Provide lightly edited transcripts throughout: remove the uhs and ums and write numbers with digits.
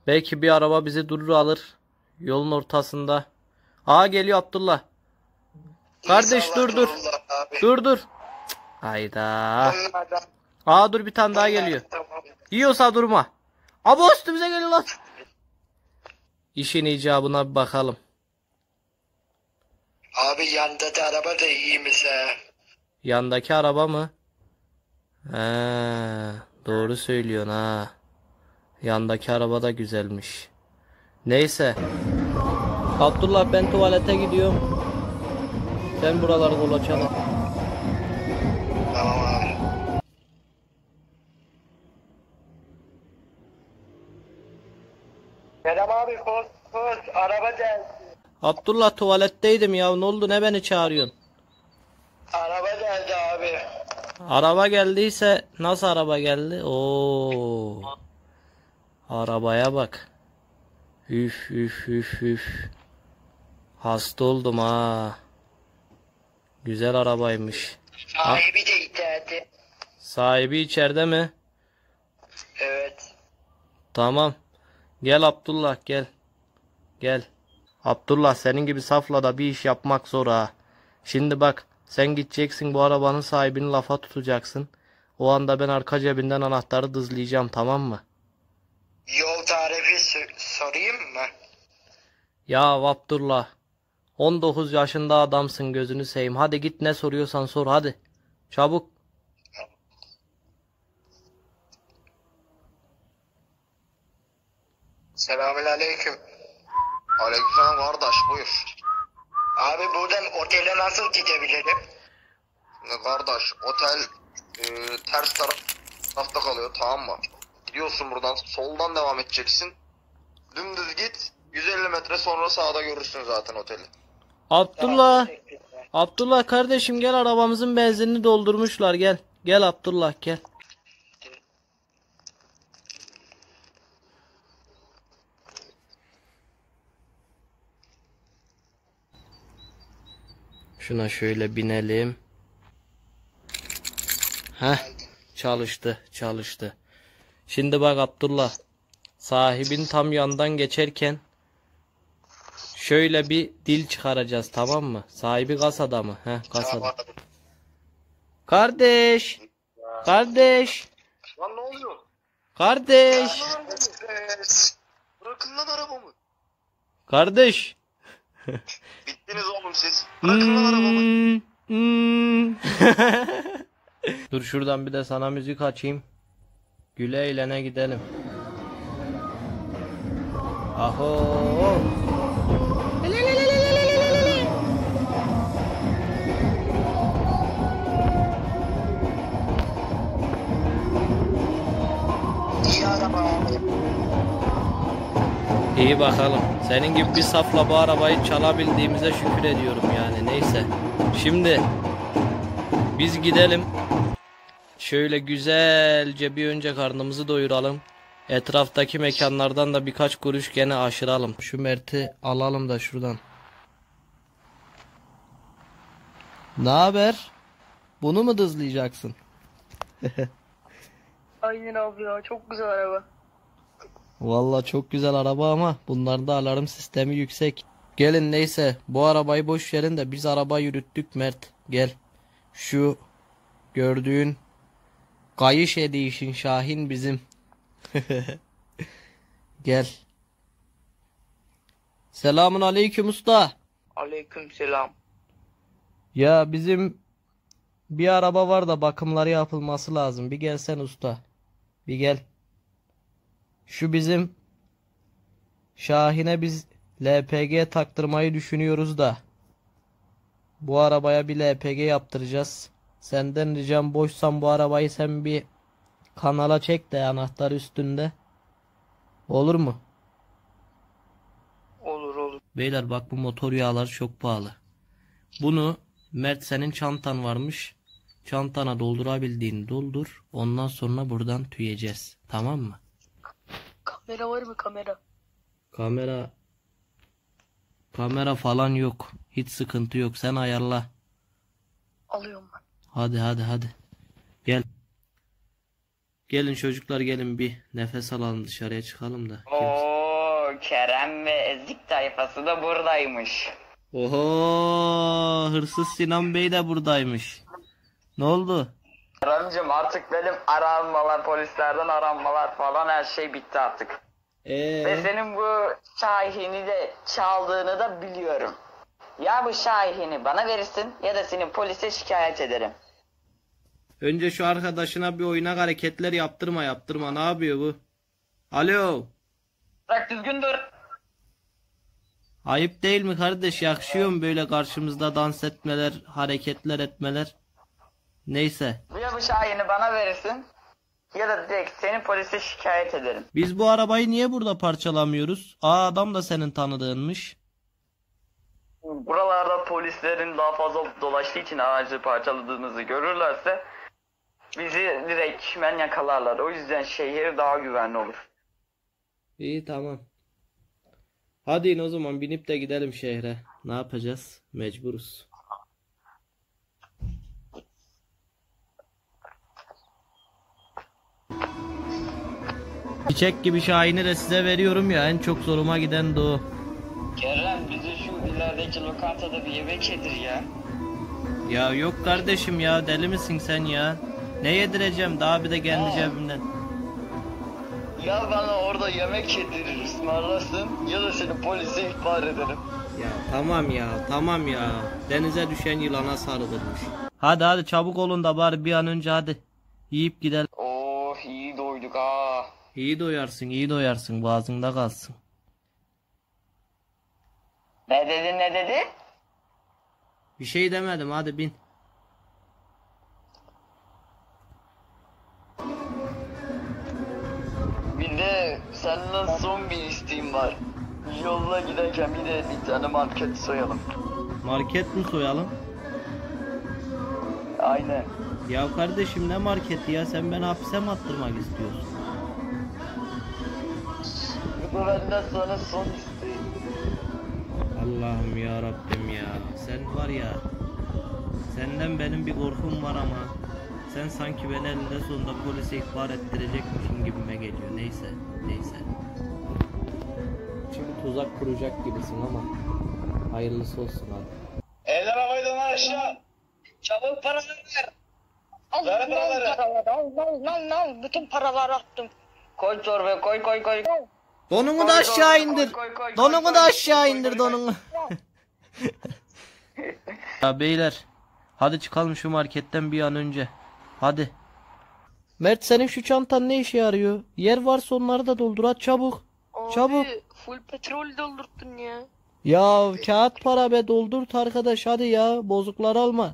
Belki bir araba bizi durur alır. Yolun ortasında. Aa geliyor Abdullah. Kardeş dur dur. Dur dur. Hayda. Aa dur bir tane daha geliyor. Yiyorsa durma. Abo üstümüze geliyor lan. İşin icabına bir bakalım. Abi yandaki araba da iyiymiş ha. Yandaki araba mı? He, doğru söylüyorsun ha. Yandaki araba da güzelmiş. Neyse. Abdullah ben tuvalete gidiyorum. Sen buraları kolaçala. Tamam abi. Selam abi koş araba geldi. Abdullah tuvaletteydim ya. Ne oldu ne beni çağırıyorsun? Araba geldi abi. Araba geldiyse nasıl araba geldi? Oo. Arabaya bak. Üf üf üf üf. Hasta oldum ha. Güzel arabaymış. Sahibi de içeride. Sahibi içeride mi? Evet. Tamam. Gel Abdullah gel. Gel. Abdullah senin gibi safla da bir iş yapmak zor ha. Şimdi bak sen gideceksin bu arabanın sahibini lafa tutacaksın. O anda ben arka cebinden anahtarı dızlayacağım tamam mı? Yol tarifi sorayım mı? Ya Abdullah 19 yaşında adamsın gözünü seveyim. Hadi git ne soruyorsan sor hadi. Çabuk. Selamünaleyküm. Aleykümselam kardeş buyur. Abi buradan otele nasıl gidebilirim? Kardeş otel ters tarafta kalıyor tamam mı? Gidiyorsun buradan soldan devam edeceksin. Dümdüz git 150 metre sonra sağda görürsün zaten oteli. Abdullah. Teşekkürler. Abdullah kardeşim gel arabamızın benzinini doldurmuşlar gel. Gel Abdullah gel. Şuna şöyle binelim. Heh, çalıştı, çalıştı. Şimdi bak Abdullah, sahibin tam yandan geçerken şöyle bir dil çıkaracağız tamam mı? Sahibi kasada mı? Heh, kasada. Kardeş, kardeş, Lan ne oluyor? kardeş, Bırakın lan arabamı. kardeş. Bittiniz oğlum siz. Bırakın lan arabamı. Dur şuradan bir de sana müzik açayım. Güle eğlene gidelim. Aho. İyi araba abi. İyi bakalım. Senin gibi bir safla bu arabayı çalabildiğimize şükür ediyorum yani. Neyse. Şimdi biz gidelim. Şöyle güzelce bir önce karnımızı doyuralım. Etraftaki mekanlardan da birkaç kuruş gene aşıralım. Şu Mert'i alalım da şuradan. Ne haber? Bunu mu dızlayacaksın? Aynen abi ya, çok güzel araba. Vallahi çok güzel araba ama bunlarda alarm sistemi yüksek. Gelin neyse bu arabayı boş verin de biz araba yürüttük Mert. Gel. Şu gördüğün Kayış Edişin Şahin bizim. Gel. Selamun aleyküm usta. Aleyküm selam. Ya bizim bir araba var da bakımları yapılması lazım. Bir gelsen usta. Bir gel. Şu bizim Şahin'e biz LPG taktırmayı düşünüyoruz da. Bu arabaya bir LPG yaptıracağız. Senden ricam boşsan bu arabayı sen bir kanala çek de anahtar üstünde. Olur mu? Olur olur. Beyler bak bu motor yağları çok pahalı. Bunu Mert senin çantan varmış. Çantana doldurabildiğini doldur. Ondan sonra buradan tüyeceğiz. Tamam mı? Kamera var mı, kamera? Kamera falan yok. Hiç sıkıntı yok. Sen ayarla. Alıyorum ben. Hadi. Gel. Gelin çocuklar gelin bir nefes alalım dışarıya çıkalım da. Kimse... Kerem ve Ezik tayfası da buradaymış. Oho, hırsız Sinan Bey de buradaymış. Ne oldu? Kerem'cim artık benim aranmalar, polislerden aranmalar falan her şey bitti artık. Ve senin bu Şahin'i de çaldığını da biliyorum. Ya bu Şahin'i bana verirsin ya da seni polise şikayet ederim. Önce şu arkadaşına bir oynak hareketler yaptırma. Ne yapıyor bu? Alo. Bırak düzgün dur. Ayıp değil mi kardeş? Yakışıyor mu böyle karşımızda dans etmeler, hareketler etmeler? Neyse. Ya bu Şahin'i bana verirsin ya da direkt seni polise şikayet ederim. Biz bu arabayı niye burada parçalamıyoruz? Aa, adam da senin tanıdığınmış. Buralarda polislerin daha fazla dolaştığı için aracı parçaladığımızı görürlerse bizi direkt yakalarlar. O yüzden şehir daha güvenli olur. İyi, tamam. Hadi in o zaman, binip de gidelim şehre. Ne yapacağız? Mecburuz. Çiçek gibi Şahin'i de size veriyorum ya, en çok zoruma giden de o. Kerem bizi şu ilerideki lokantada bir yemek yedir ya. Ya yok kardeşim ya, deli misin sen ya? Ne yedireceğim daha, bir de kendi cebimden. Ya bana orada yemek yedirir ısmarlasın ya da seni polise ihbar ederim. Ya tamam ya. Denize düşen yılana sarılırmış. Hadi çabuk olun da bari bir an önce hadi. Yiyip gidelim. Oh iyi doyduk ha. İyi doyarsın, boğazında kalsın. Ne dedi? Bir şey demedim, hadi bin. Bir de senden son bir isteğim var. Yolda giderken bir tane market soyalım. Market mi soyalım? Aynen. Ya kardeşim, ne marketi ya, sen beni hapise mi attırmak istiyorsun? Bu benden sana son isteğim. Allah'ım ya Rabbim ya, sen var ya, senden benim bir korkum var ama sen sanki beni elinde sonunda polise ihbar ettirecekmişsin gibime geliyor. Neyse. Şimdi tuzak kuracak gibisin ama hayırlısı olsun hadi. Eller havaydan aşağı. Çabuk paraları ver. Ver paraları. Al. Bütün paraları attım. Koy torbaya koy. Donumu da aşağı indir. Donumu da aşağı indir donunu. Ya beyler, hadi çıkalım şu marketten bir an önce. Hadi. Mert, senin şu çantan ne işe yarıyor? Yer varsa onları da doldur, hadi çabuk. Çabuk. Abi full petrol doldurttun ya. Ya kağıt para be, doldurt arkadaş hadi ya, bozukları alma.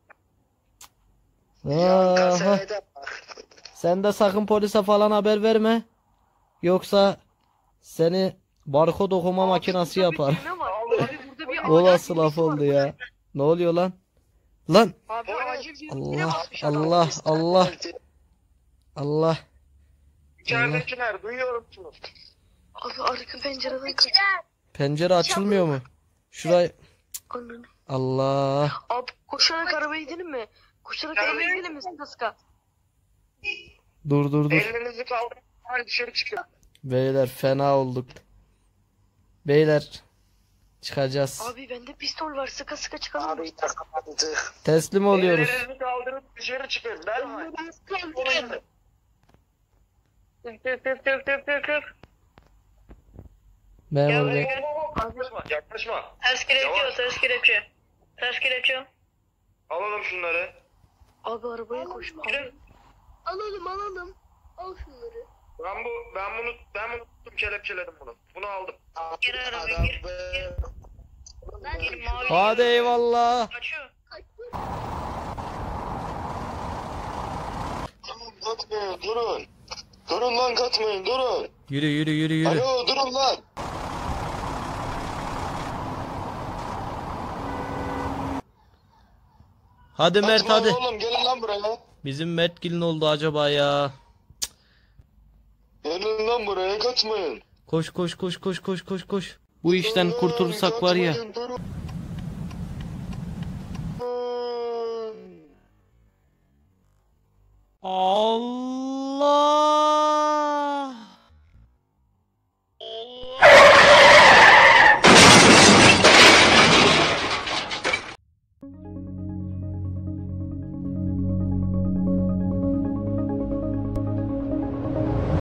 Aha. Kasaya da bak. Sen de sakın polise falan haber verme. Yoksa seni barkod okuma makinesi yapar. Ne var? Abi burada bir O acil nasıl laf birisi var. oldu ya? Ne oluyor lan? Lan! Abi acil bir Allah. İçeridekiler duyuyorum şunu. Abi arka pencereden kaç. Pencere açılmıyor mu? Şurayı. Ananı. Allah. Abi koşarak arabaya gidelim mi? Koşarak arabaya gidelim mi Sıska? Dur. Ellerinizi kaldırın. Hadi dışarı çıkın. Beyler fena olduk. Beyler çıkacağız. Abi bende pistol var, sıka çıkalım. Abi yakalandık. Teslim oluyoruz. Ellerinizi kaldırın dışarı çıkın. Ben Memur bey. Yaklaşma. Ters kelepçe. Alalım şunları. Abi arabaya koş. Abi. Alalım. Al şunları. Ben bunu tuttum, kelepçeledim bunu. Bunu aldım. Gir arabaya gir. Gir mavi. Hadi eyvallah. Kaçıyor. Kaçmayın, durun. Durun lan, kaçmayın, durun. Yürü. Alo, durun lan. Hadi Mert Kaçmayın hadi. oğlum, gelin lan buraya. Bizim Mertgil ne oldu acaba ya? Gelin lan buraya, kaçmayın. Koş. Bu işten kurtulursak var ya. Kaçmayın, durun. Allah.